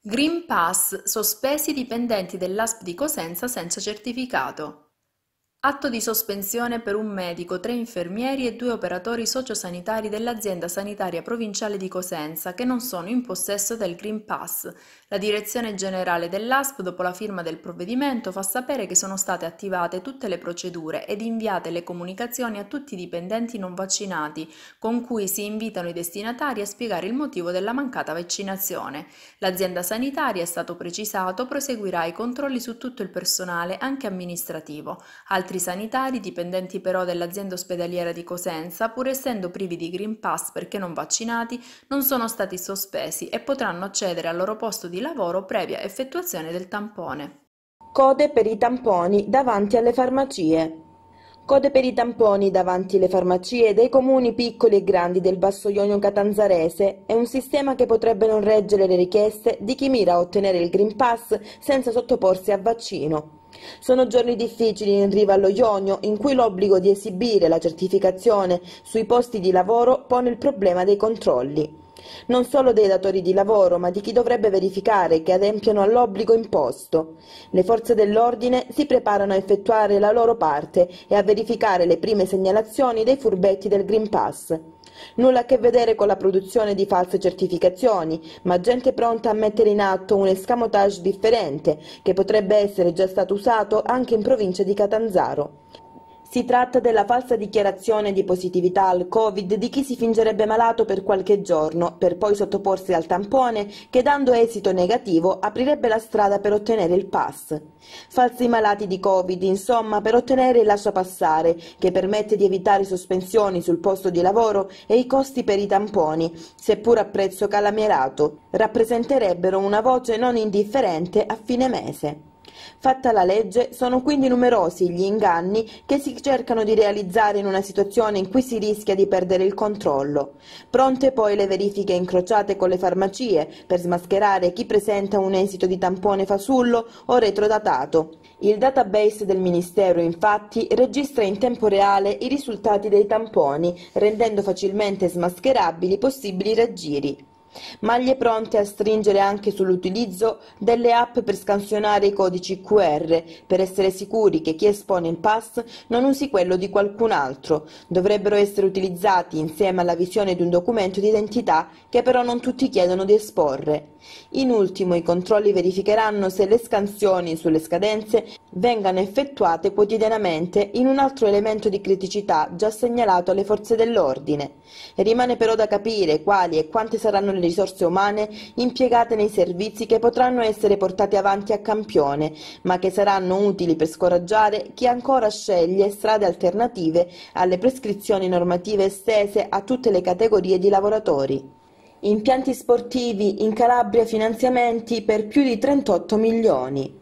Green Pass, sospesi i dipendenti dell'ASP di Cosenza senza certificato. Atto di sospensione per un medico, 3 infermieri e 2 operatori sociosanitari dell'azienda sanitaria provinciale di Cosenza che non sono in possesso del Green Pass. La direzione generale dell'ASP, dopo la firma del provvedimento, fa sapere che sono state attivate tutte le procedure ed inviate le comunicazioni a tutti i dipendenti non vaccinati, con cui si invitano i destinatari a spiegare il motivo della mancata vaccinazione. L'azienda sanitaria, è stato precisato, proseguirà i controlli su tutto il personale, anche amministrativo. Altri sanitari, dipendenti però dell'azienda ospedaliera di Cosenza, pur essendo privi di Green Pass perché non vaccinati, non sono stati sospesi e potranno accedere al loro posto di lavoro previa effettuazione del tampone. Code per i tamponi davanti alle farmacie. Code per i tamponi davanti alle farmacie dei comuni piccoli e grandi del Basso Ionio Catanzarese è un sistema che potrebbe non reggere le richieste di chi mira a ottenere il Green Pass senza sottoporsi a vaccino. Sono giorni difficili in riva allo Ionio, in cui l'obbligo di esibire la certificazione sui posti di lavoro pone il problema dei controlli. Non solo dei datori di lavoro, ma di chi dovrebbe verificare che adempiano all'obbligo imposto. Le forze dell'ordine si preparano a effettuare la loro parte e a verificare le prime segnalazioni dei furbetti del Green Pass. Nulla a che vedere con la produzione di false certificazioni, ma gente pronta a mettere in atto un escamotage differente, che potrebbe essere già stato usato anche in provincia di Catanzaro. Si tratta della falsa dichiarazione di positività al Covid di chi si fingerebbe malato per qualche giorno, per poi sottoporsi al tampone che, dando esito negativo, aprirebbe la strada per ottenere il pass. Falsi malati di Covid, insomma, per ottenere il lasciapassare, che permette di evitare sospensioni sul posto di lavoro e i costi per i tamponi, seppur a prezzo calmierato, rappresenterebbero una voce non indifferente a fine mese. Fatta la legge, sono quindi numerosi gli inganni che si cercano di realizzare in una situazione in cui si rischia di perdere il controllo. Pronte poi le verifiche incrociate con le farmacie per smascherare chi presenta un esito di tampone fasullo o retrodatato. Il database del Ministero, infatti, registra in tempo reale i risultati dei tamponi, rendendo facilmente smascherabili possibili raggiri. Maglie pronte a stringere anche sull'utilizzo delle app per scansionare i codici QR, per essere sicuri che chi espone il pass non usi quello di qualcun altro. Dovrebbero essere utilizzati insieme alla visione di un documento di identità che però non tutti chiedono di esporre. In ultimo, i controlli verificheranno se le scansioni sulle scadenze vengano effettuate quotidianamente in un altro elemento di criticità già segnalato alle forze dell'ordine. Rimane però da capire quali e quante saranno le risorse umane impiegate nei servizi che potranno essere portati avanti a campione, ma che saranno utili per scoraggiare chi ancora sceglie strade alternative alle prescrizioni normative estese a tutte le categorie di lavoratori. Impianti sportivi, in Calabria finanziamenti per più di 38 milioni.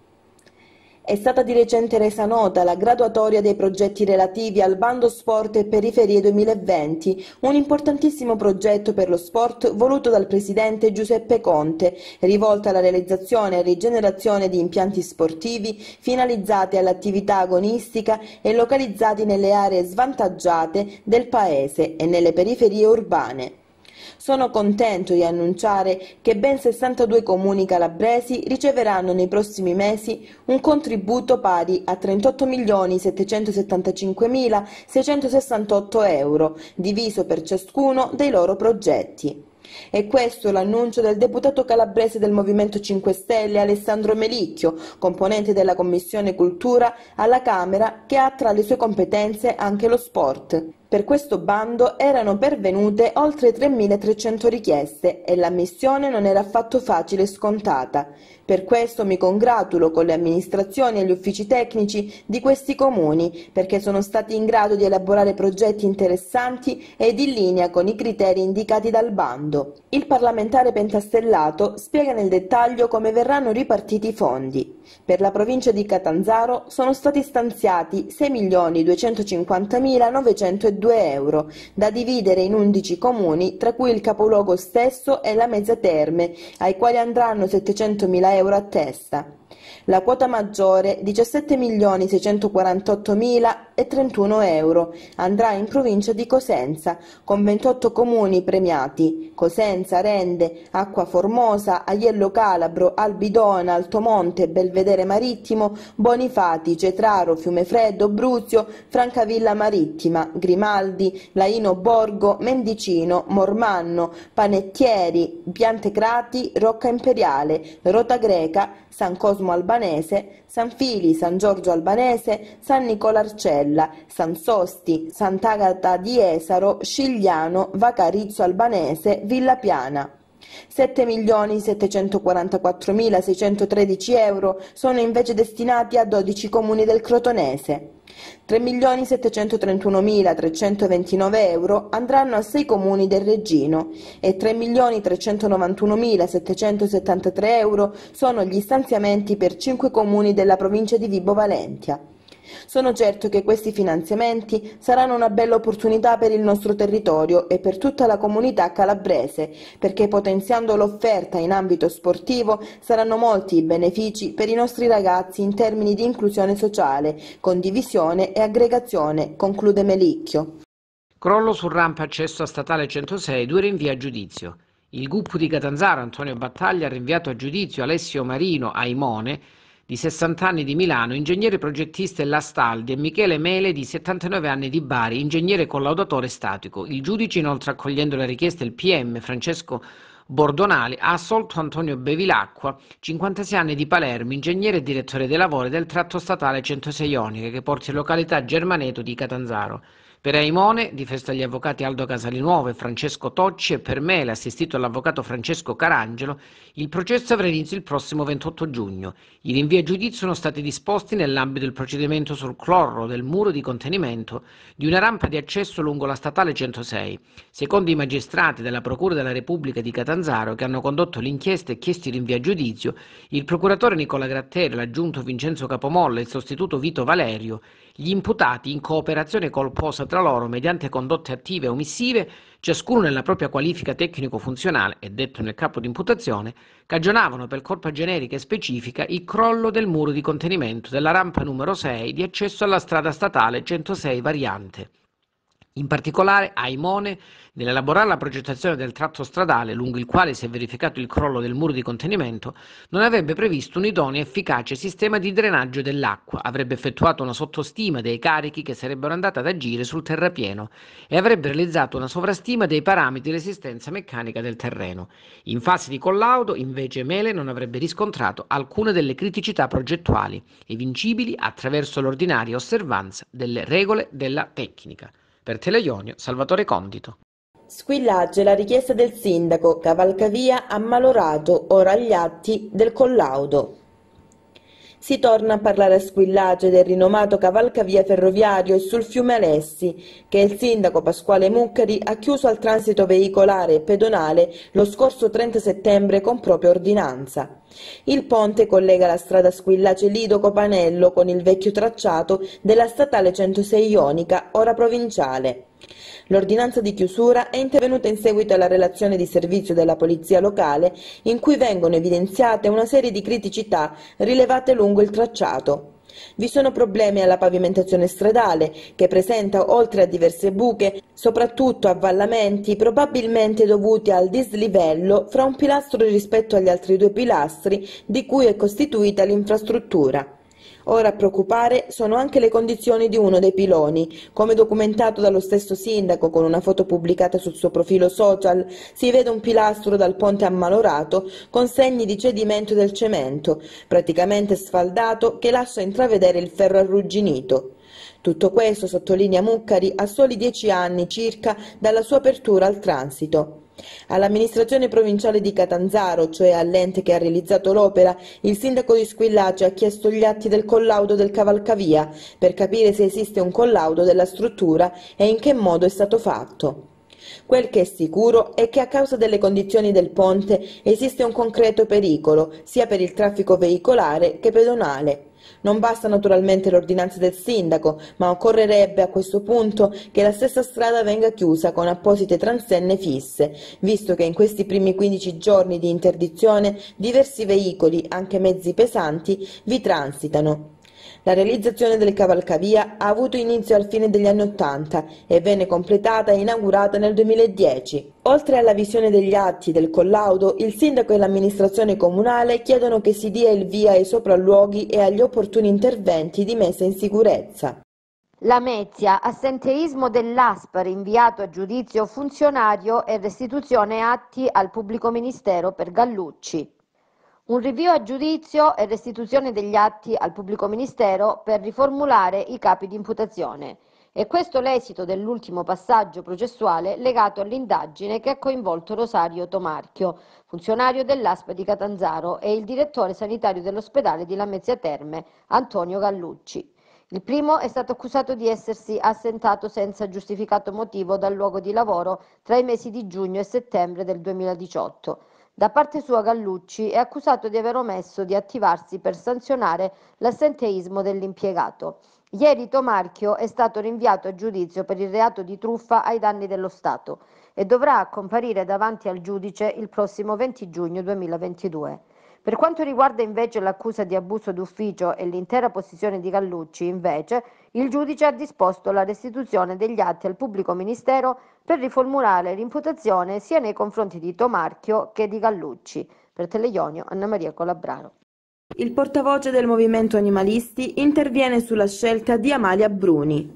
È stata di recente resa nota la graduatoria dei progetti relativi al bando Sport e Periferie 2020, un importantissimo progetto per lo sport voluto dal presidente Giuseppe Conte, rivolto alla realizzazione e rigenerazione di impianti sportivi finalizzati all'attività agonistica e localizzati nelle aree svantaggiate del paese e nelle periferie urbane. Sono contento di annunciare che ben 62 comuni calabresi riceveranno nei prossimi mesi un contributo pari a 38.775.668 euro, diviso per ciascuno dei loro progetti. E questo l'annuncio del deputato calabrese del Movimento 5 Stelle Alessandro Melicchio, componente della Commissione Cultura alla Camera, che ha tra le sue competenze anche lo sport. Per questo bando erano pervenute oltre 3.300 richieste e l'ammissione non era affatto facile e scontata. Per questo mi congratulo con le amministrazioni e gli uffici tecnici di questi comuni, perché sono stati in grado di elaborare progetti interessanti ed in linea con i criteri indicati dal bando. Il parlamentare pentastellato spiega nel dettaglio come verranno ripartiti i fondi. Per la provincia di Catanzaro sono stati stanziati 6.250.902 euro, da dividere in 11 comuni, tra cui il capoluogo stesso e la Mezza Terme, ai quali andranno 700.000 euro a testa. La quota maggiore, 17.648.000 €. Andrà in provincia di Cosenza, con 28 comuni premiati: Cosenza, Rende, Acqua Formosa, Aiello Calabro, Albidona, Altomonte, Belvedere Marittimo, Bonifati, Cetraro, Fiumefreddo, Bruzio, Francavilla Marittima, Grimaldi, Laino Borgo, Mendicino, Mormanno, Panettieri, Piantecrati, Rocca Imperiale, Rota Greca, San Cosmo Albanese, San Fili, San Giorgio Albanese, San Nicola Arcella, San Sosti, Sant'Agata di Esaro, Scigliano, Vacarizzo Albanese, Villa Piana. €7.744.613 sono invece destinati a 12 comuni del Crotonese. €3.731.329 andranno a 6 comuni del Reggino e €3.391.773 sono gli stanziamenti per 5 comuni della provincia di Vibo Valentia. Sono certo che questi finanziamenti saranno una bella opportunità per il nostro territorio e per tutta la comunità calabrese, perché potenziando l'offerta in ambito sportivo saranno molti i benefici per i nostri ragazzi in termini di inclusione sociale, condivisione e aggregazione, conclude Melicchio. Crollo sul rampa accesso a statale 106, 2 rinvii a giudizio. Il GUP di Catanzaro, Antonio Battaglia, ha rinviato a giudizio Alessio Marino Aimone, di 60 anni di Milano, ingegnere progettista Lastaldi, e Michele Mele, di 79 anni di Bari, ingegnere collaudatore statico. Il giudice, inoltre accogliendo la richiesta del PM Francesco Bordonali, ha assolto Antonio Bevilacqua, 56 anni di Palermo, ingegnere e direttore dei lavori del tratto statale 106 Ionica, che porta in località Germaneto di Catanzaro. Per Aimone, difeso dagli avvocati Aldo Casalinuovo e Francesco Tocci, e per Mele, assistito dall'avvocato Francesco Carangelo, il processo avrà inizio il prossimo 28 giugno. I rinvii a giudizio sono stati disposti nell'ambito del procedimento sul crollo del muro di contenimento di una rampa di accesso lungo la statale 106. Secondo i magistrati della Procura della Repubblica di Catanzaro, che hanno condotto l'inchiesta e chiesto i rinvii a giudizio, il procuratore Nicola Gratteri, l'aggiunto Vincenzo Capomolla e il sostituto Vito Valerio, gli imputati, in cooperazione colposa tra loro mediante condotte attive e omissive, ciascuno nella propria qualifica tecnico-funzionale e detto nel capo di imputazione, cagionavano per colpa generica e specifica il crollo del muro di contenimento della rampa numero 6 di accesso alla strada statale 106 variante. In particolare, Aimone, nell'elaborare la progettazione del tratto stradale lungo il quale si è verificato il crollo del muro di contenimento, non avrebbe previsto un idoneo e efficace sistema di drenaggio dell'acqua, avrebbe effettuato una sottostima dei carichi che sarebbero andati ad agire sul terrapieno e avrebbe realizzato una sovrastima dei parametri di resistenza meccanica del terreno. In fase di collaudo, invece, Mele non avrebbe riscontrato alcune delle criticità progettuali evincibili attraverso l'ordinaria osservanza delle regole della tecnica. Per Teleionio, Salvatore Condito. Squillaggio la richiesta del sindaco, cavalcavia ammalorato, ora agli atti del collaudo. Si torna a parlare a Squillaggio del rinomato cavalcavia ferroviario e sul fiume Alessi, che il sindaco Pasquale Muccari ha chiuso al transito veicolare e pedonale lo scorso 30 settembre con propria ordinanza. Il ponte collega la strada Squillace-Lido-Copanello con il vecchio tracciato della statale 106 Ionica, ora provinciale. L'ordinanza di chiusura è intervenuta in seguito alla relazione di servizio della polizia locale, in cui vengono evidenziate una serie di criticità rilevate lungo il tracciato. Vi sono problemi alla pavimentazione stradale, che presenta, oltre a diverse buche, soprattutto avvallamenti probabilmente dovuti al dislivello fra un pilastro rispetto agli altri 2 pilastri di cui è costituita l'infrastruttura. Ora a preoccupare sono anche le condizioni di uno dei piloni. Come documentato dallo stesso sindaco con una foto pubblicata sul suo profilo social, si vede un pilastro dal ponte ammalorato con segni di cedimento del cemento, praticamente sfaldato, che lascia intravedere il ferro arrugginito. Tutto questo, sottolinea Muccari, a soli 10 anni circa dalla sua apertura al transito. All'amministrazione provinciale di Catanzaro, cioè all'ente che ha realizzato l'opera, il sindaco di Squillace ha chiesto gli atti del collaudo del cavalcavia per capire se esiste un collaudo della struttura e in che modo è stato fatto. Quel che è sicuro è che a causa delle condizioni del ponte esiste un concreto pericolo sia per il traffico veicolare che pedonale. Non basta naturalmente l'ordinanza del sindaco, ma occorrerebbe a questo punto che la stessa strada venga chiusa con apposite transenne fisse, visto che in questi primi 15 giorni di interdizione diversi veicoli, anche mezzi pesanti, vi transitano. La realizzazione del cavalcavia ha avuto inizio al fine degli anni '80 e venne completata e inaugurata nel 2010. Oltre alla visione degli atti del collaudo, il sindaco e l'amministrazione comunale chiedono che si dia il via ai sopralluoghi e agli opportuni interventi di messa in sicurezza. Lamezia, assenteismo dell'ASP, rinviato a giudizio funzionario e restituzione atti al pubblico ministero per Gallucci. Un rinvio a giudizio e restituzione degli atti al pubblico ministero per riformulare i capi di imputazione. E questo l'esito dell'ultimo passaggio processuale legato all'indagine che ha coinvolto Rosario Tomarchio, funzionario dell'ASP di Catanzaro, e il direttore sanitario dell'ospedale di Lamezia Terme, Antonio Gallucci. Il primo è stato accusato di essersi assentato senza giustificato motivo dal luogo di lavoro tra i mesi di giugno e settembre del 2018. Da parte sua Gallucci è accusato di aver omesso di attivarsi per sanzionare l'assenteismo dell'impiegato. Ieri Tomarchio è stato rinviato a giudizio per il reato di truffa ai danni dello Stato e dovrà comparire davanti al giudice il prossimo 20 giugno 2022. Per quanto riguarda invece l'accusa di abuso d'ufficio e l'intera posizione di Gallucci, invece, il giudice ha disposto la restituzione degli atti al pubblico ministero per riformulare l'imputazione sia nei confronti di Tomarchio che di Gallucci. Per Teleionio, Anna Maria Colabraro. Il portavoce del movimento animalisti interviene sulla scelta di Amalia Bruni.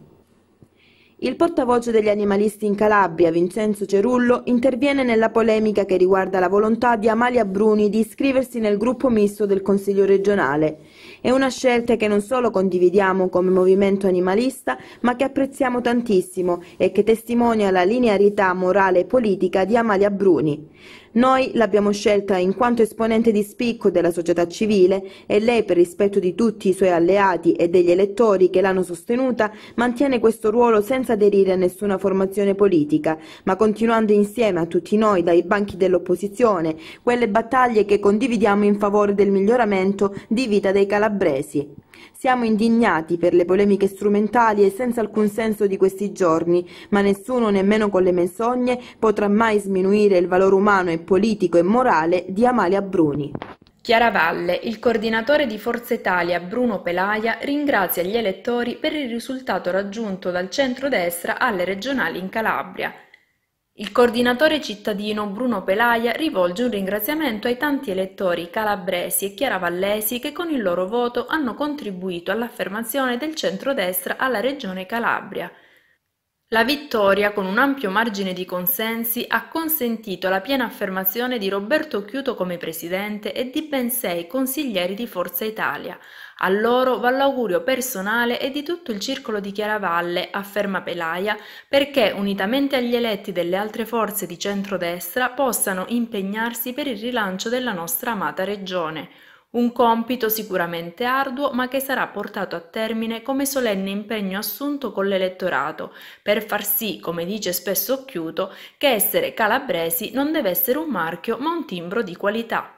Il portavoce degli animalisti in Calabria, Vincenzo Cerullo, interviene nella polemica che riguarda la volontà di Amalia Bruni di iscriversi nel gruppo misto del Consiglio regionale. È una scelta che non solo condividiamo come movimento animalista, ma che apprezziamo tantissimo e che testimonia la linearità morale e politica di Amalia Bruni. Noi l'abbiamo scelta in quanto esponente di spicco della società civile e lei, per rispetto di tutti i suoi alleati e degli elettori che l'hanno sostenuta, mantiene questo ruolo senza aderire a nessuna formazione politica, ma continuando insieme a tutti noi dai banchi dell'opposizione quelle battaglie che condividiamo in favore del miglioramento di vita dei calabresi. Siamo indignati per le polemiche strumentali e senza alcun senso di questi giorni, ma nessuno, nemmeno con le menzogne, potrà mai sminuire il valore umano e politico e morale di Amalia Bruni. Chiaravalle, il coordinatore di Forza Italia Bruno Pelaia ringrazia gli elettori per il risultato raggiunto dal centrodestra alle regionali in Calabria. Il coordinatore cittadino Bruno Pelaia rivolge un ringraziamento ai tanti elettori calabresi e chiaravallesi che con il loro voto hanno contribuito all'affermazione del centrodestra alla regione Calabria. La vittoria, con un ampio margine di consensi, ha consentito la piena affermazione di Roberto Occhiuto come presidente e di ben 6 consiglieri di Forza Italia. A loro va l'augurio personale e di tutto il circolo di Chiaravalle, afferma Pelaia, perché, unitamente agli eletti delle altre forze di centrodestra, possano impegnarsi per il rilancio della nostra amata regione. Un compito sicuramente arduo, ma che sarà portato a termine come solenne impegno assunto con l'elettorato, per far sì, come dice spesso Occhiuto, che essere calabresi non deve essere un marchio ma un timbro di qualità.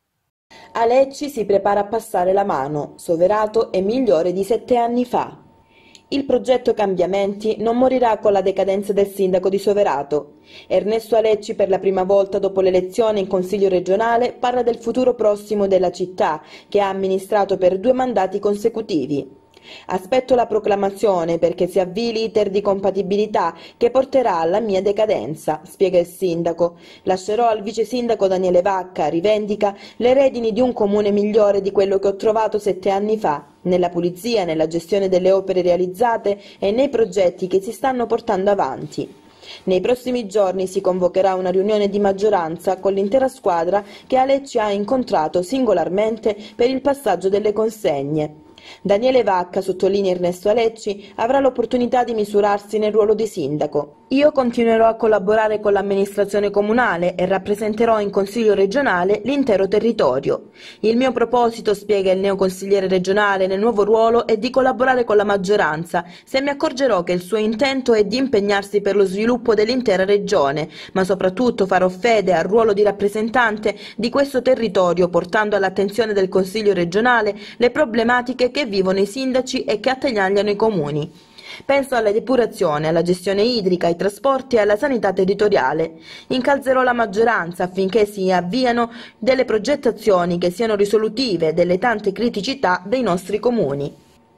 A Lecci si prepara a passare la mano, Soverato è migliore di 7 anni fa. Il progetto Cambiamenti non morirà con la decadenza del sindaco di Soverato. Ernesto Alecci, per la prima volta dopo l'elezione in Consiglio regionale, parla del futuro prossimo della città, che ha amministrato per 2 mandati consecutivi. Aspetto la proclamazione perché si avvii l'iter di compatibilità che porterà alla mia decadenza, spiega il sindaco. Lascerò al vice sindaco Daniele Vacca, rivendica, le redini di un comune migliore di quello che ho trovato 7 anni fa, nella pulizia, nella gestione delle opere realizzate e nei progetti che si stanno portando avanti. Nei prossimi giorni si convocherà una riunione di maggioranza con l'intera squadra che Alecci ha incontrato singolarmente per il passaggio delle consegne. Daniele Vacca, sottolinea Ernesto Alecci, avrà l'opportunità di misurarsi nel ruolo di sindaco. Io continuerò a collaborare con l'amministrazione comunale e rappresenterò in Consiglio regionale l'intero territorio. Il mio proposito, spiega il neoconsigliere regionale nel nuovo ruolo, è di collaborare con la maggioranza, se mi accorgerò che il suo intento è di impegnarsi per lo sviluppo dell'intera regione, ma soprattutto farò fede al ruolo di rappresentante di questo territorio, portando all'attenzione del Consiglio regionale le problematiche che vivono i sindaci e che attanagliano i comuni. Penso alla depurazione, alla gestione idrica, ai trasporti e alla sanità territoriale. Incalzerò la maggioranza affinché si avviano delle progettazioni che siano risolutive delle tante criticità dei nostri comuni.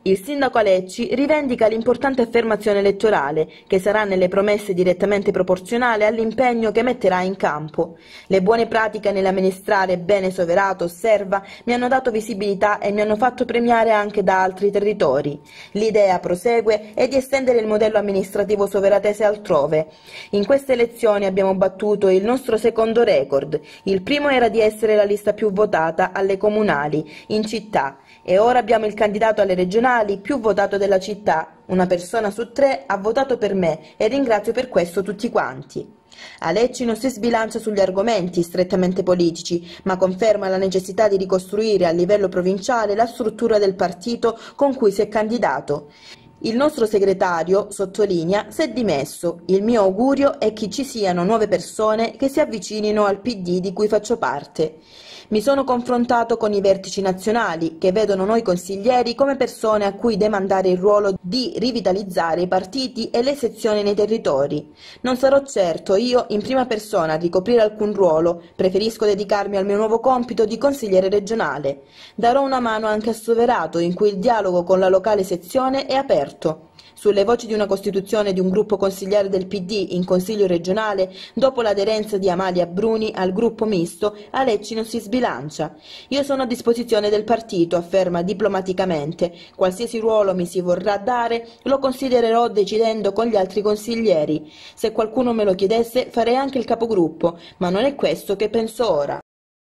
Il sindaco Alecci rivendica l'importante affermazione elettorale, che sarà nelle promesse direttamente proporzionale all'impegno che metterà in campo. Le buone pratiche nell'amministrare bene Soverato, Osserva, mi hanno dato visibilità e mi hanno fatto premiare anche da altri territori. L'idea, prosegue, è di estendere il modello amministrativo soveratese altrove. In queste elezioni abbiamo battuto il nostro secondo record. Il primo era di essere la lista più votata alle comunali, in città, e ora abbiamo il candidato alle regionali più votato della città. Una persona su 3 ha votato per me e ringrazio per questo tutti quanti. Alecci non si sbilancia sugli argomenti strettamente politici, ma conferma la necessità di ricostruire a livello provinciale la struttura del partito con cui si è candidato. Il nostro segretario, sottolinea, si è dimesso. Il mio augurio è che ci siano nuove persone che si avvicinino al PD di cui faccio parte. Mi sono confrontato con i vertici nazionali, che vedono noi consiglieri come persone a cui demandare il ruolo di rivitalizzare i partiti e le sezioni nei territori. Non sarò certo io in prima persona a ricoprire alcun ruolo, preferisco dedicarmi al mio nuovo compito di consigliere regionale. Darò una mano anche a Soverato, in cui il dialogo con la locale sezione è aperto. Sulle voci di una costituzione di un gruppo consigliare del PD in Consiglio regionale, dopo l'aderenza di Amalia Bruni al gruppo misto, Alecci non si sbilancia. Io sono a disposizione del partito, afferma diplomaticamente. Qualsiasi ruolo mi si vorrà dare, lo considererò decidendo con gli altri consiglieri. Se qualcuno me lo chiedesse, farei anche il capogruppo, ma non è questo che penso ora.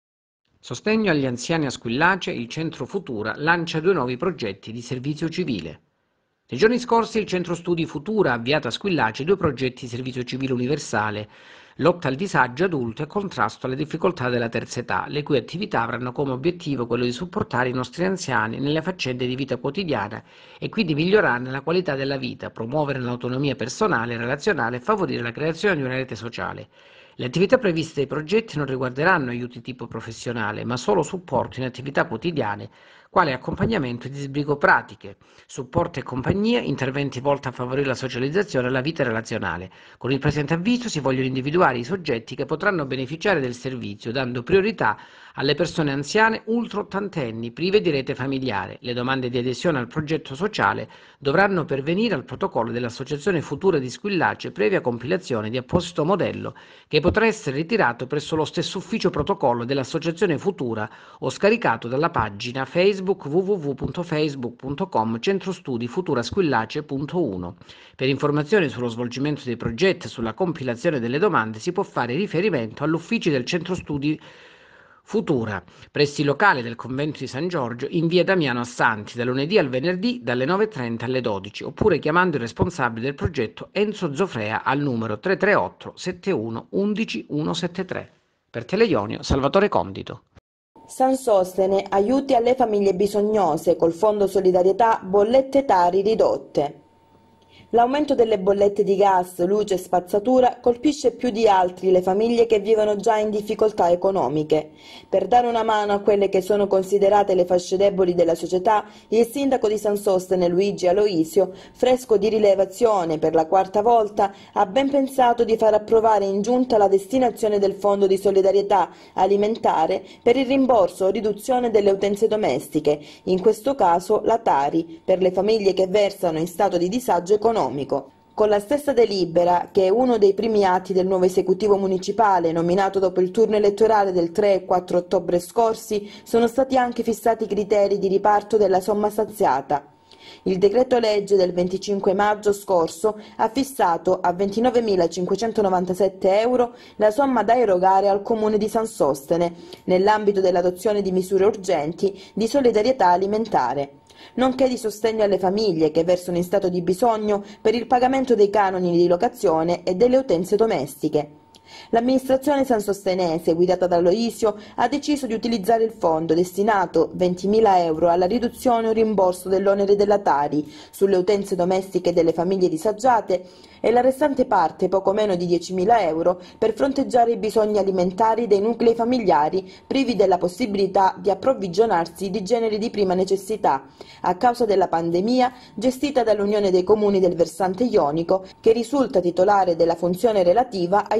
Sostegno agli anziani a Squillace, il Centro Futura lancia 2 nuovi progetti di servizio civile. Nei giorni scorsi il Centro Studi Futura ha avviato a Squillace 2 progetti di servizio civile universale, lotta al disagio adulto e contrasto alle difficoltà della terza età, le cui attività avranno come obiettivo quello di supportare i nostri anziani nelle faccende di vita quotidiana e quindi migliorarne la qualità della vita, promuovere l'autonomia personale e relazionale e favorire la creazione di una rete sociale. Le attività previste dai progetti non riguarderanno aiuti tipo professionale, ma solo supporto in attività quotidiane, quale accompagnamento e disbrigo pratiche, supporto e compagnia, interventi volti a favorire la socializzazione e la vita relazionale. Con il presente avviso si vogliono individuare i soggetti che potranno beneficiare del servizio, dando priorità alle persone anziane ultraottantenni prive di rete familiare. Le domande di adesione al progetto sociale dovranno pervenire al protocollo dell'Associazione Futura di Squillace previa compilazione di apposito modello che potrà essere ritirato presso lo stesso ufficio protocollo dell'Associazione Futura o scaricato dalla pagina Facebook www.facebook.com centrostudifuturaSquillace.1. Per informazioni sullo svolgimento dei progetti e sulla compilazione delle domande si può fare riferimento all'ufficio del Centro Studi Futura, presso i locali del convento di San Giorgio in via Damiano Assanti, da lunedì al venerdì dalle 9:30 alle 12, oppure chiamando il responsabile del progetto Enzo Zofrea al numero 338 71 11 173. Per Teleionio, Salvatore Condito. San Sostene, aiuti alle famiglie bisognose, col Fondo Solidarietà, bollette Tari ridotte. L'aumento delle bollette di gas, luce e spazzatura colpisce più di altri le famiglie che vivono già in difficoltà economiche. Per dare una mano a quelle che sono considerate le fasce deboli della società, il sindaco di San Sostene, Luigi Aloisio, fresco di rilevazione per la 4ª volta, ha ben pensato di far approvare in giunta la destinazione del Fondo di Solidarietà alimentare per il rimborso o riduzione delle utenze domestiche, in questo caso la Tari, per le famiglie che versano in stato di disagio economico. Con la stessa delibera, che è uno dei primi atti del nuovo esecutivo municipale nominato dopo il turno elettorale del 3 e 4 ottobre scorsi, sono stati anche fissati i criteri di riparto della somma stanziata. Il decreto legge del 25 maggio scorso ha fissato a 29.597 euro la somma da erogare al Comune di San Sostene nell'ambito dell'adozione di misure urgenti di solidarietà alimentare, nonché di sostegno alle famiglie che versano in stato di bisogno per il pagamento dei canoni di locazione e delle utenze domestiche. L'amministrazione sansostenese, guidata da Aloisio, ha deciso di utilizzare il fondo destinato 20.000 euro alla riduzione o rimborso dell'onere della Tari sulle utenze domestiche delle famiglie disagiate e la restante parte, poco meno di 10.000 euro, per fronteggiare i bisogni alimentari dei nuclei familiari privi della possibilità di approvvigionarsi di generi di prima necessità, a causa della pandemia, gestita dall'Unione dei Comuni del Versante Ionico, che risulta titolare della funzione relativa ai servizi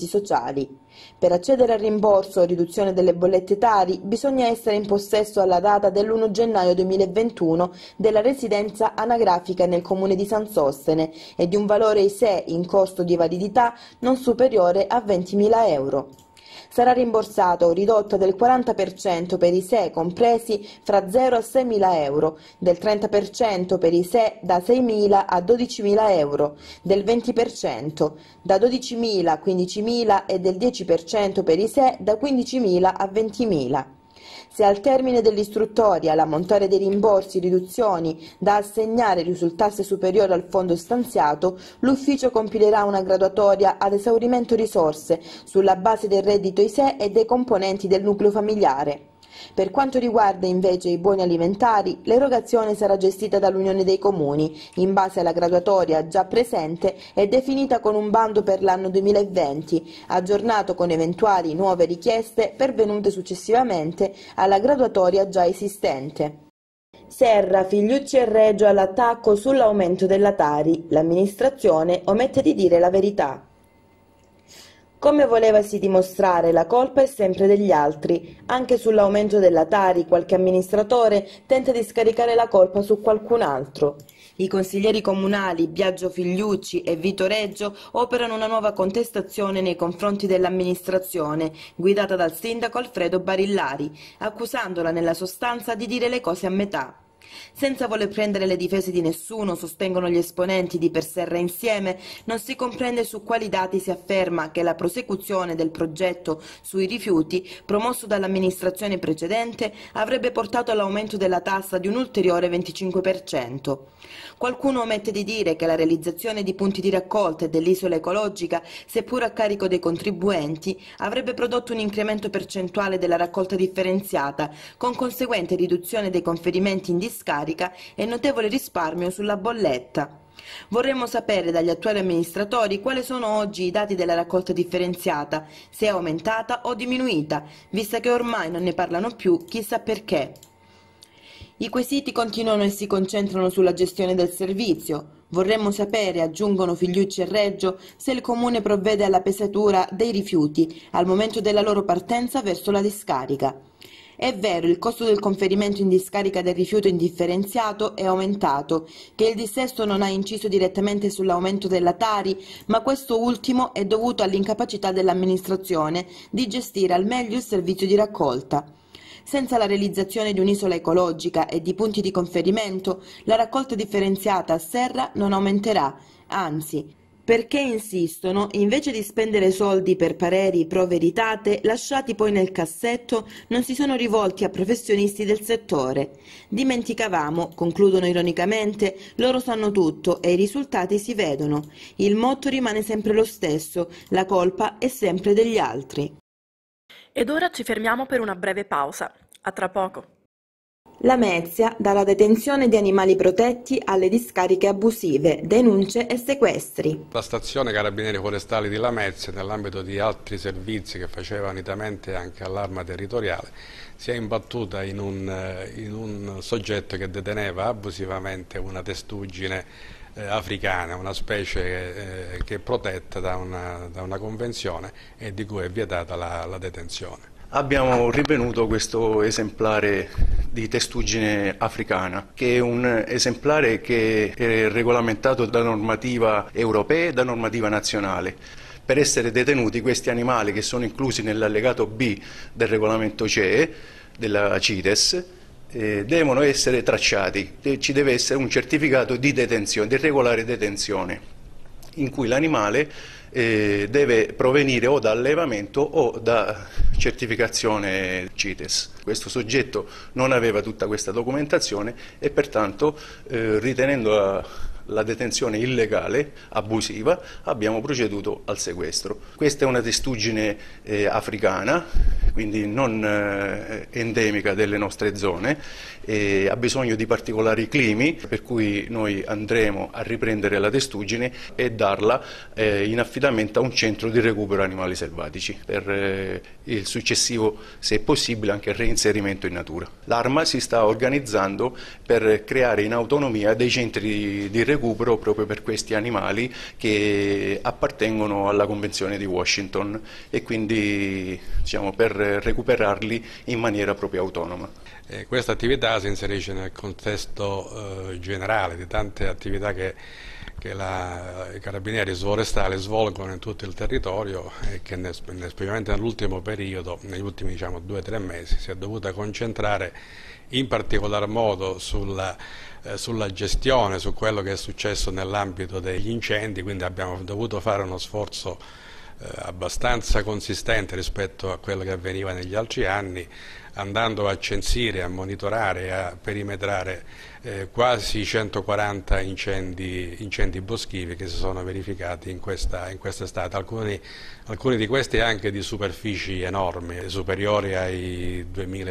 servizi sociali. Per accedere al rimborso o riduzione delle bollette Tari bisogna essere in possesso alla data dell'1 gennaio 2021 della residenza anagrafica nel comune di San Sostene e di un valore ISEE in corso di validità non superiore a 20.000 euro. Sarà rimborsato o ridotto del 40% per i ISEE compresi fra 0 a 6.000 euro, del 30% per i ISEE da 6.000 a 12.000 euro, del 20% da 12.000 a 15.000 e del 10% per i ISEE da 15.000 a 20.000. Se al termine dell'istruttoria l'ammontare dei rimborsi riduzioni da assegnare risultasse superiore al fondo stanziato, l'ufficio compilerà una graduatoria ad esaurimento risorse sulla base del reddito ISEE e dei componenti del nucleo familiare. Per quanto riguarda invece i buoni alimentari, l'erogazione sarà gestita dall'Unione dei Comuni, in base alla graduatoria già presente e definita con un bando per l'anno 2020, aggiornato con eventuali nuove richieste pervenute successivamente alla graduatoria già esistente. Serra, Figliucci e Reggio all'attacco sull'aumento della Tari. L'amministrazione omette di dire la verità. Come volevasi dimostrare, la colpa è sempre degli altri. Anche sull'aumento della Tari qualche amministratore tenta di scaricare la colpa su qualcun altro. I consiglieri comunali Biagio Figliucci e Vito Reggio operano una nuova contestazione nei confronti dell'amministrazione, guidata dal sindaco Alfredo Barillari, accusandola nella sostanza di dire le cose a metà. Senza voler prendere le difese di nessuno, sostengono gli esponenti di Per Serra Insieme, non si comprende su quali dati si afferma che la prosecuzione del progetto sui rifiuti, promosso dall'amministrazione precedente, avrebbe portato all'aumento della tassa di un ulteriore 25%. Qualcuno omette di dire che la realizzazione di punti di raccolta e dell'isola ecologica, seppur a carico dei contribuenti, avrebbe prodotto un incremento percentuale della raccolta differenziata, con conseguente riduzione dei conferimenti in discarica e notevole risparmio sulla bolletta. Vorremmo sapere dagli attuali amministratori quali sono oggi i dati della raccolta differenziata, se è aumentata o diminuita, visto che ormai non ne parlano più, chissà perché. I quesiti continuano e si concentrano sulla gestione del servizio. Vorremmo sapere, aggiungono Figliucci e Reggio, se il Comune provvede alla pesatura dei rifiuti al momento della loro partenza verso la discarica. È vero, il costo del conferimento in discarica del rifiuto indifferenziato è aumentato, che il dissesto non ha inciso direttamente sull'aumento della Tari, ma questo ultimo è dovuto all'incapacità dell'amministrazione di gestire al meglio il servizio di raccolta. Senza la realizzazione di un'isola ecologica e di punti di conferimento, la raccolta differenziata a Serra non aumenterà, anzi, perché insistono, invece di spendere soldi per pareri pro veritate, lasciati poi nel cassetto, non si sono rivolti a professionisti del settore. Dimenticavamo, concludono ironicamente, loro sanno tutto e i risultati si vedono. Il motto rimane sempre lo stesso, la colpa è sempre degli altri. Ed ora ci fermiamo per una breve pausa. A tra poco. Lamezia, dalla detenzione di animali protetti alle discariche abusive, denunce e sequestri. La stazione Carabinieri Forestali di Lamezia, nell'ambito di altri servizi che faceva unitamente anche all'arma territoriale, si è imbattuta in un soggetto che deteneva abusivamente una testuggine africana, una specie che è protetta da una convenzione e di cui è vietata la detenzione. Abbiamo rinvenuto questo esemplare di testuggine africana, che è un esemplare che è regolamentato da normativa europea e da normativa nazionale. Per essere detenuti questi animali, che sono inclusi nell'allegato B del regolamento CE, della CITES, devono essere tracciati. Ci deve essere un certificato di detenzione, di regolare detenzione, in cui l'animale deve provenire o da allevamento o da certificazione CITES. Questo soggetto non aveva tutta questa documentazione e pertanto, ritenendo la detenzione illegale, abusiva, abbiamo proceduto al sequestro. Questa è una testuggine africana, quindi non endemica delle nostre zone, ha bisogno di particolari climi, per cui noi andremo a riprendere la testuggine e darla in affidamento a un centro di recupero animali selvatici per il successivo, se possibile, anche reinserimento in natura. L'Arma si sta organizzando per creare in autonomia dei centri di recupero recupero proprio per questi animali che appartengono alla Convenzione di Washington e quindi diciamo, per recuperarli in maniera proprio autonoma. Questa attività si inserisce nel contesto generale di tante attività che i carabinieri forestali svolgono in tutto il territorio e che specialmente nell'ultimo periodo, negli ultimi 2 o 3 mesi, si è dovuta concentrare in particolar modo sulla gestione, su quello che è successo nell'ambito degli incendi, quindi abbiamo dovuto fare uno sforzo abbastanza consistente rispetto a quello che avveniva negli altri anni, andando a censire, a monitorare e a perimetrare quasi 140 incendi boschivi che si sono verificati in quest'estate, alcuni di questi anche di superfici enormi, superiori ai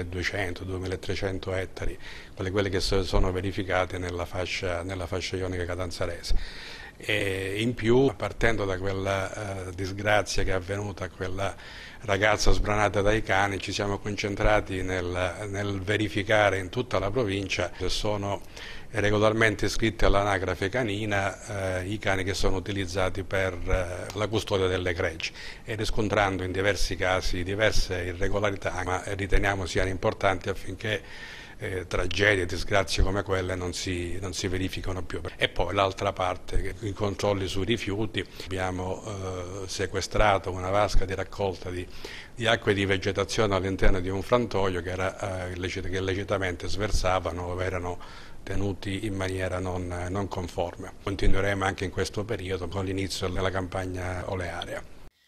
2200-2300 ettari, quelli che sono verificati nella fascia ionica catanzarese. E in più, partendo da quella disgrazia che è avvenuta a quella ragazza sbranata dai cani, ci siamo concentrati nel verificare in tutta la provincia se sono regolarmente iscritti all'anagrafe canina i cani che sono utilizzati per la custodia delle greggi, e riscontrando in diversi casi diverse irregolarità, ma riteniamo siano importanti affinché tragedie, disgrazie come quelle non si verificano più. E poi l'altra parte, i controlli sui rifiuti. Abbiamo sequestrato una vasca di raccolta di acque di vegetazione all'interno di un frantoio che illecitamente sversavano o erano tenuti in maniera non conforme. Continueremo anche in questo periodo con l'inizio della campagna olearia.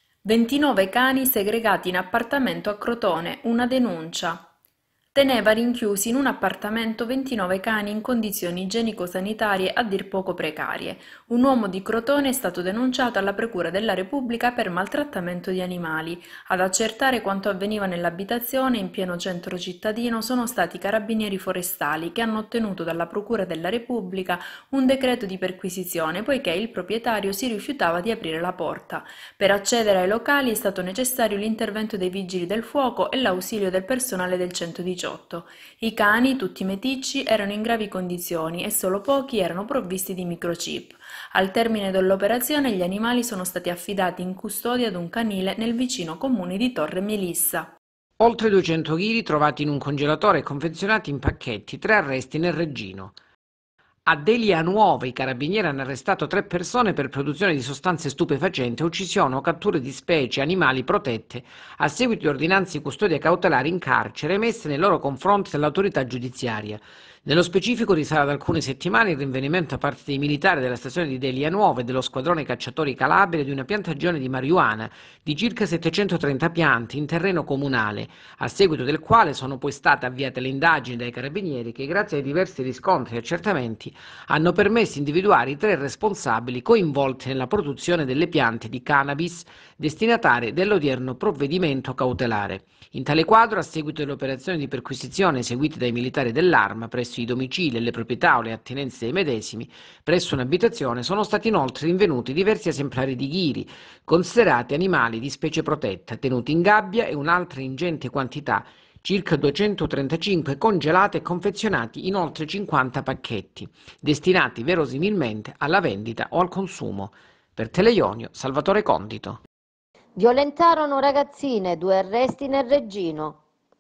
29 cani segregati in appartamento a Crotone, una denuncia. Teneva rinchiusi in un appartamento 29 cani in condizioni igienico-sanitarie a dir poco precarie. Un uomo di Crotone è stato denunciato alla Procura della Repubblica per maltrattamento di animali. Ad accertare quanto avveniva nell'abitazione in pieno centro cittadino sono stati i carabinieri forestali, che hanno ottenuto dalla Procura della Repubblica un decreto di perquisizione poiché il proprietario si rifiutava di aprire la porta. Per accedere ai locali è stato necessario l'intervento dei vigili del fuoco e l'ausilio del personale del 118. I cani, tutti meticci, erano in gravi condizioni e solo pochi erano provvisti di microchip. Al termine dell'operazione gli animali sono stati affidati in custodia ad un canile nel vicino comune di Torre Melissa. Oltre 200 kg trovati in un congelatore e confezionati in pacchetti, 3 arresti nel Reggino. A Delia Nuova i carabinieri hanno arrestato 3 persone per produzione di sostanze stupefacenti, uccisione o catture di specie animali protette a seguito di ordinanze di custodia cautelare in carcere emesse nei loro confronti dall'autorità giudiziaria. Nello specifico risale ad alcune settimane il rinvenimento da parte dei militari della stazione di Delia Nuova e dello squadrone cacciatori Calabria di una piantagione di marijuana di circa 730 piante in terreno comunale, a seguito del quale sono poi state avviate le indagini dai carabinieri che, grazie ai diversi riscontri e accertamenti, hanno permesso di individuare i 3 responsabili coinvolti nella produzione delle piante di cannabis destinatarie dell'odierno provvedimento cautelare. In tale quadro, a seguito delle operazioni di perquisizione eseguite dai militari dell'Arma presso i domicili e le proprietà o le attinenze dei medesimi, presso un'abitazione sono stati inoltre rinvenuti diversi esemplari di ghiri, considerati animali di specie protetta, tenuti in gabbia, e un'altra ingente quantità, circa 235, congelati e confezionati in oltre 50 pacchetti, destinati verosimilmente alla vendita o al consumo. Per Teleionio, Salvatore Condito. Violentarono ragazzine, 2 arresti nel Reggino.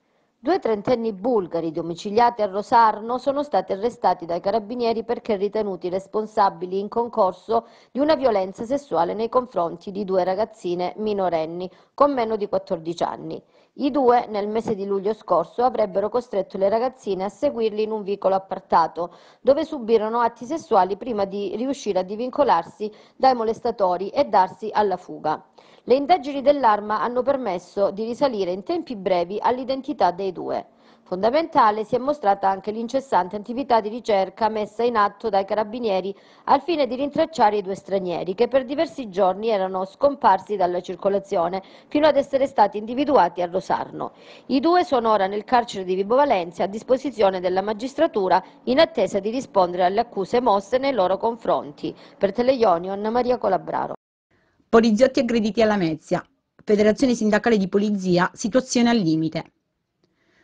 2 trentenni bulgari domiciliati a Rosarno sono stati arrestati dai carabinieri perché ritenuti responsabili in concorso di una violenza sessuale nei confronti di 2 ragazzine minorenni con meno di 14 anni. I 2, nel mese di luglio scorso, avrebbero costretto le ragazzine a seguirli in un vicolo appartato, dove subirono atti sessuali prima di riuscire a divincolarsi dai molestatori e darsi alla fuga. Le indagini dell'Arma hanno permesso di risalire in tempi brevi all'identità dei 2. Fondamentale si è mostrata anche l'incessante attività di ricerca messa in atto dai carabinieri al fine di rintracciare i 2 stranieri che per diversi giorni erano scomparsi dalla circolazione fino ad essere stati individuati a Rosarno. I 2 sono ora nel carcere di Vibo Valentia a disposizione della magistratura in attesa di rispondere alle accuse mosse nei loro confronti. Per Teleionio, Anna Maria Colabraro. Poliziotti aggrediti a Lamezia. Federazione Sindacale di Polizia, situazione al limite.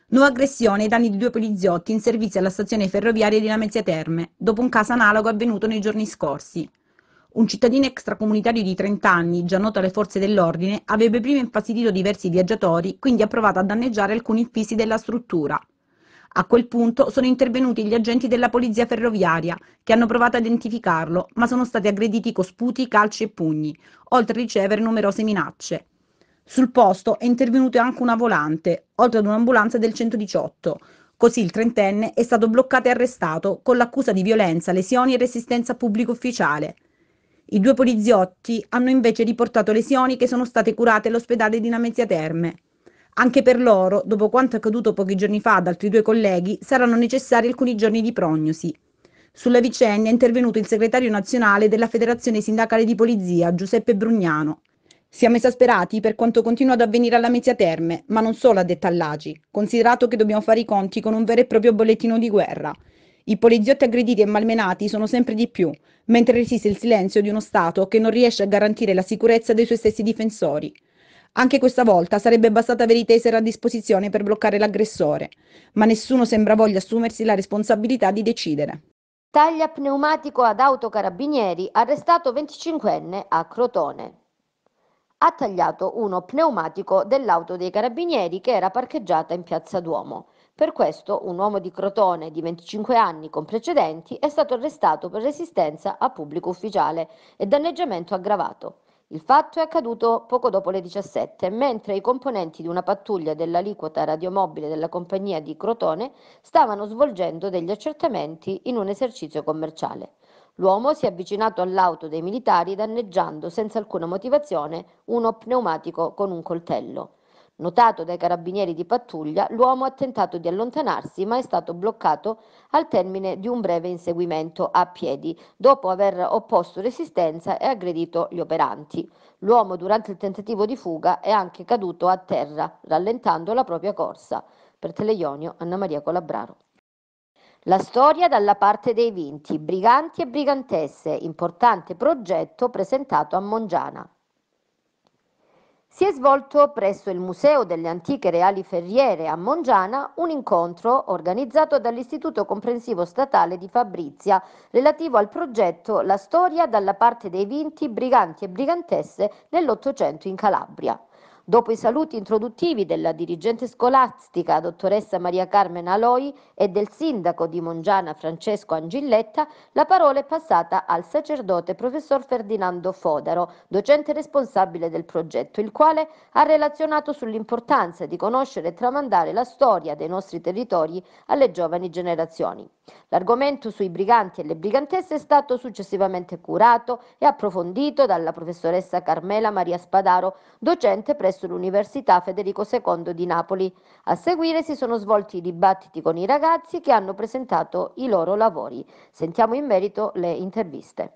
Nuova aggressione ai danni di 2 poliziotti in servizio alla stazione ferroviaria di Lamezia Terme, dopo un caso analogo avvenuto nei giorni scorsi. Un cittadino extracomunitario di 30 anni, già noto alle forze dell'ordine, avrebbe prima infastidito diversi viaggiatori, quindi ha provato a danneggiare alcuni infissi della struttura. A quel punto sono intervenuti gli agenti della polizia ferroviaria, che hanno provato a identificarlo, ma sono stati aggrediti con sputi, calci e pugni, oltre a ricevere numerose minacce. Sul posto è intervenuta anche una volante, oltre ad un'ambulanza del 118. Così il trentenne è stato bloccato e arrestato con l'accusa di violenza, lesioni e resistenza a pubblico ufficiale. I 2 poliziotti hanno invece riportato lesioni che sono state curate all'ospedale di Lamezia Terme. Anche per loro, dopo quanto accaduto pochi giorni fa ad altri 2 colleghi, saranno necessari alcuni giorni di prognosi. Sulla vicenda è intervenuto il segretario nazionale della Federazione Sindacale di Polizia, Giuseppe Brugnano. Siamo esasperati per quanto continua ad avvenire alla Lamezia Terme, ma non solo, ha detto all'AGI, considerato che dobbiamo fare i conti con un vero e proprio bollettino di guerra. I poliziotti aggrediti e malmenati sono sempre di più, mentre resiste il silenzio di uno Stato che non riesce a garantire la sicurezza dei suoi stessi difensori. Anche questa volta sarebbe bastato avere i taser a disposizione per bloccare l'aggressore, ma nessuno sembra voglia assumersi la responsabilità di decidere. Taglia pneumatico ad autocarabinieri, arrestato 25enne a Crotone. Ha tagliato uno pneumatico dell'auto dei carabinieri che era parcheggiata in Piazza Duomo. Per questo un uomo di Crotone di 25 anni con precedenti è stato arrestato per resistenza a pubblico ufficiale e danneggiamento aggravato. Il fatto è accaduto poco dopo le 17, mentre i componenti di una pattuglia dell'aliquota radiomobile della compagnia di Crotone stavano svolgendo degli accertamenti in un esercizio commerciale. L'uomo si è avvicinato all'auto dei militari danneggiando senza alcuna motivazione uno pneumatico con un coltello. Notato dai carabinieri di pattuglia, l'uomo ha tentato di allontanarsi ma è stato bloccato al termine di un breve inseguimento a piedi, dopo aver opposto resistenza e aggredito gli operanti. L'uomo durante il tentativo di fuga è anche caduto a terra, rallentando la propria corsa. Per Teleionio, Anna Maria Colabraro. La storia dalla parte dei vinti, briganti e brigantesse, importante progetto presentato a Mongiana. Si è svolto presso il Museo delle Antiche Reali Ferriere a Mongiana un incontro organizzato dall'Istituto Comprensivo Statale di Fabrizia relativo al progetto La storia dalla parte dei vinti, briganti e brigantesse nell'Ottocento in Calabria. Dopo i saluti introduttivi della dirigente scolastica dottoressa Maria Carmen Aloi e del sindaco di Mongiana Francesco Angilletta, la parola è passata al sacerdote professor Ferdinando Fodaro, docente responsabile del progetto, il quale ha relazionato sull'importanza di conoscere e tramandare la storia dei nostri territori alle giovani generazioni. L'argomento sui briganti e le brigantesse è stato successivamente curato e approfondito dalla professoressa Carmela Maria Spadaro, docente presso l'Università Federico II di Napoli. A seguire si sono svolti i dibattiti con i ragazzi che hanno presentato i loro lavori. Sentiamo in merito le interviste.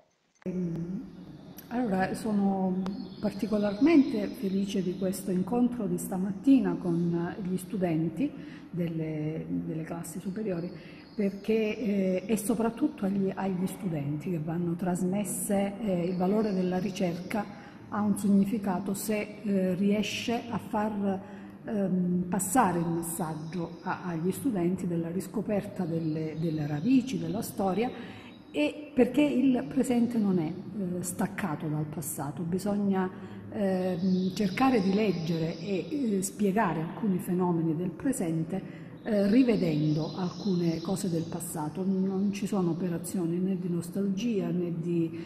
Allora, sono particolarmente felice di questo incontro di stamattina con gli studenti delle classi superiori, perché e soprattutto agli studenti che vanno trasmesse il valore della ricerca ha un significato se riesce a far passare il messaggio agli studenti della riscoperta delle radici, della storia, e perché il presente non è staccato dal passato, bisogna cercare di leggere e spiegare alcuni fenomeni del presente rivedendo alcune cose del passato. Non ci sono operazioni né di nostalgia né di,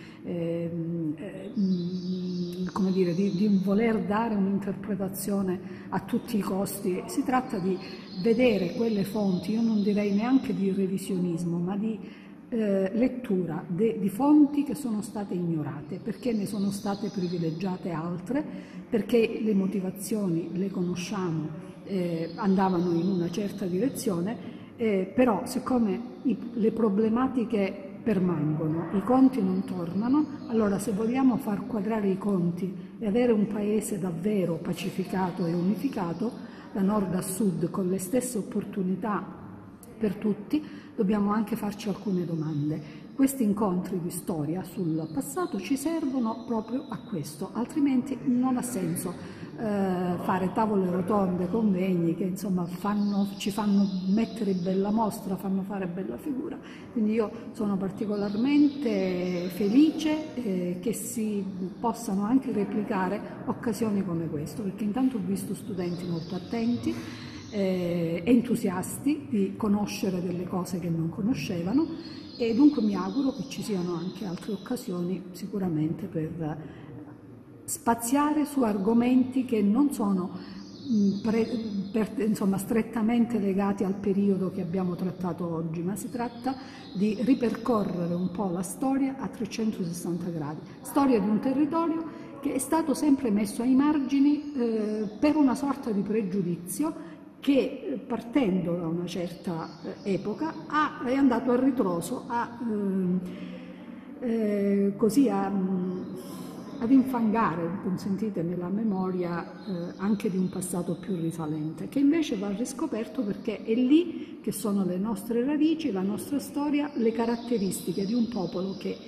come dire, di voler dare un'interpretazione a tutti i costi. Si tratta di vedere quelle fonti, io non direi neanche di revisionismo, ma di lettura di fonti che sono state ignorate, perché ne sono state privilegiate altre, perché le motivazioni le conosciamo, andavano in una certa direzione, però siccome le problematiche permangono, i conti non tornano, allora se vogliamo far quadrare i conti e avere un paese davvero pacificato e unificato, da nord a sud, con le stesse opportunità per tutti, dobbiamo anche farci alcune domande. Questi incontri di storia sul passato ci servono proprio a questo, altrimenti non ha senso fare tavole rotonde, convegni che insomma ci fanno mettere bella mostra, fanno fare bella figura. Quindi io sono particolarmente felice che si possano anche replicare occasioni come questo, perché intanto ho visto studenti molto attenti, entusiasti di conoscere delle cose che non conoscevano, e dunque mi auguro che ci siano anche altre occasioni sicuramente per spaziare su argomenti che non sono insomma, strettamente legati al periodo che abbiamo trattato oggi, ma si tratta di ripercorrere un po' la storia a 360 gradi, storia di un territorio che è stato sempre messo ai margini per una sorta di pregiudizio che, partendo da una certa epoca, è andato a ritroso ad infangare, consentitemi, la memoria anche di un passato più risalente, che invece va riscoperto, perché è lì che sono le nostre radici, la nostra storia, le caratteristiche di un popolo che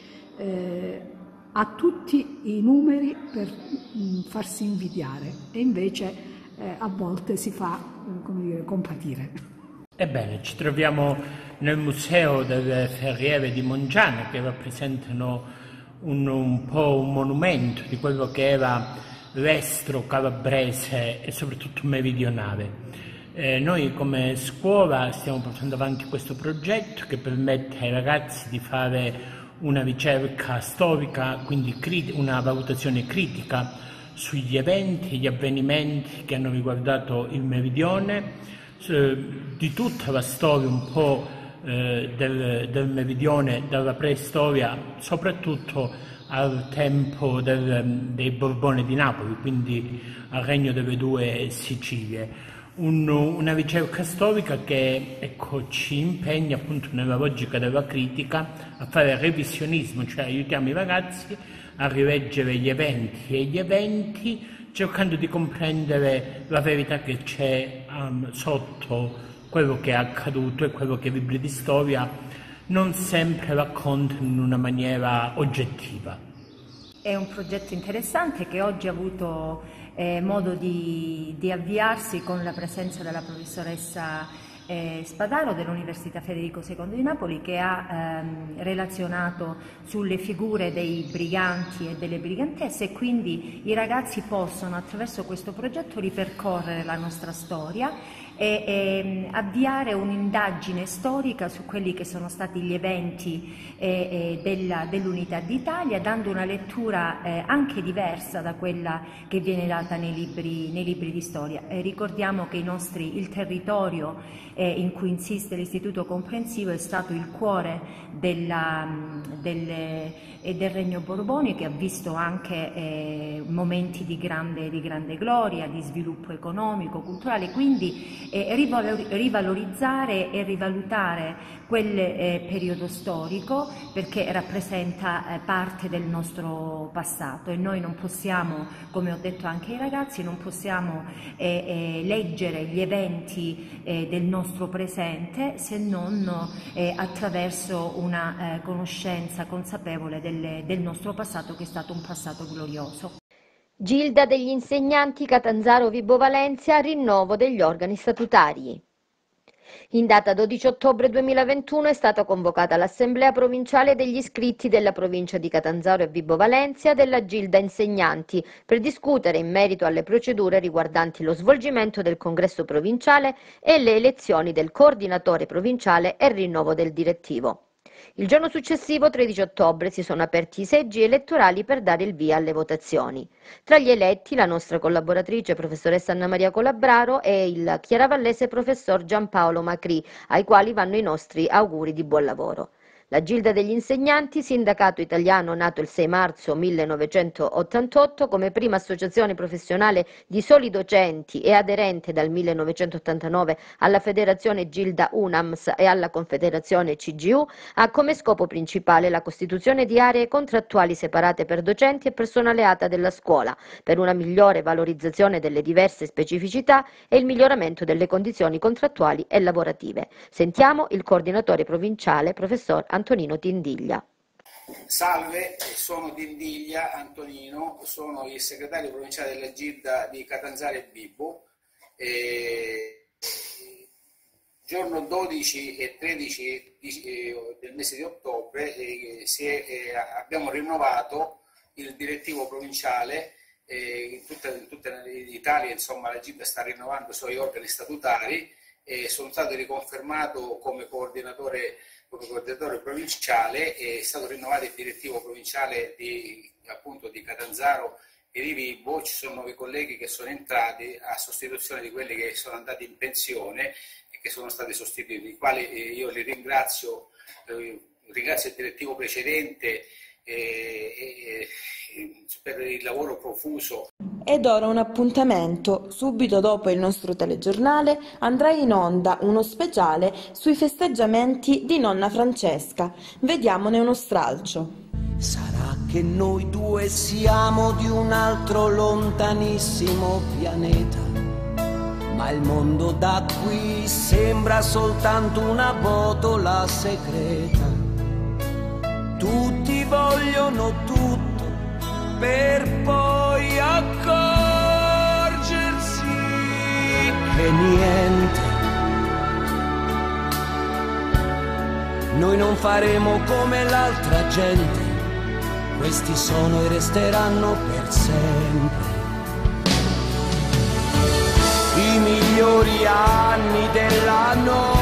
ha tutti i numeri per farsi invidiare, e invece a volte si fa, come dire, compatire. Ebbene, ci troviamo nel museo delle Ferriere di Mongiano, che rappresentano un po' un monumento di quello che era l'estro calabrese e soprattutto meridionale. Noi come scuola stiamo portando avanti questo progetto che permette ai ragazzi di fare una ricerca storica, quindi una valutazione critica sugli eventi e gli avvenimenti che hanno riguardato il meridione, di tutta la storia un po' del meridione, dalla preistoria, soprattutto al tempo dei Borbone di Napoli, quindi al regno delle due Sicilie. Una ricerca storica che ci impegna appunto nella logica della critica a fare revisionismo, cioè aiutiamo i ragazzi a rileggere gli eventi cercando di comprendere la verità che c'è sotto quello che è accaduto e quello che i libri di storia non sempre raccontano in una maniera oggettiva. È un progetto interessante che oggi ha avuto modo di avviarsi con la presenza della professoressa Spadaro dell'Università Federico II di Napoli, che ha relazionato sulle figure dei briganti e delle brigantesse, e quindi i ragazzi possono attraverso questo progetto ripercorrere la nostra storia e avviare un'indagine storica su quelli che sono stati gli eventi dell'Unità d'Italia, dando una lettura anche diversa da quella che viene data nei libri di storia. Ricordiamo che il territorio in cui insiste l'Istituto Comprensivo è stato il cuore del Regno Borbonico, che ha visto anche momenti di grande gloria, di sviluppo economico, culturale, quindi rivalorizzare e rivalutare quel periodo storico, perché rappresenta parte del nostro passato, e noi non possiamo, come ho detto anche ai ragazzi, non possiamo leggere gli eventi del nostro presente se non attraverso una conoscenza consapevole del nostro passato, che è stato un passato glorioso. Gilda degli insegnanti Catanzaro Vibo Valentia, rinnovo degli organi statutari. In data 12 ottobre 2021 è stata convocata l'Assemblea Provinciale degli Iscritti della Provincia di Catanzaro e Vibo Valentia della Gilda Insegnanti per discutere in merito alle procedure riguardanti lo svolgimento del Congresso Provinciale e le elezioni del Coordinatore Provinciale e il rinnovo del Direttivo. Il giorno successivo, 13 ottobre, si sono aperti i seggi elettorali per dare il via alle votazioni. Tra gli eletti la nostra collaboratrice professoressa Anna Maria Colabraro e il chiaravallese professor Giampaolo Macri, ai quali vanno i nostri auguri di buon lavoro. La Gilda degli Insegnanti, sindacato italiano nato il 6 marzo 1988 come prima associazione professionale di soli docenti e aderente dal 1989 alla Federazione Gilda UNAMS e alla Confederazione CGU, ha come scopo principale la costituzione di aree contrattuali separate per docenti e personale ATA della scuola, per una migliore valorizzazione delle diverse specificità e il miglioramento delle condizioni contrattuali e lavorative. Sentiamo il coordinatore provinciale, professor Antonino Tindiglia. Salve, sono Tindiglia Antonino, sono il segretario provinciale della GID di Catanzaro e Vibo. Giorno 12 e 13 del mese di ottobre abbiamo rinnovato il direttivo provinciale. In tutta l'Italia, insomma, la GID sta rinnovando i suoi organi statutari e sono stato riconfermato come coordinatore provinciale. È stato rinnovato il direttivo provinciale di Catanzaro e di Vibo. Ci sono nuovi colleghi che sono entrati a sostituzione di quelli che sono andati in pensione e che sono stati sostituiti, i quali io li ringrazio il direttivo precedente per il lavoro profuso. Ed ora un appuntamento: subito dopo il nostro telegiornale andrà in onda uno speciale sui festeggiamenti di nonna Francesca. Vediamone uno stralcio. Sarà che noi due siamo di un altro lontanissimo pianeta, ma il mondo da qui sembra soltanto una botola segreta. Tutti vogliono tutto per poi accorgersi che niente. Noi non faremo come l'altra gente, questi sono e resteranno per sempre i migliori anni della nostra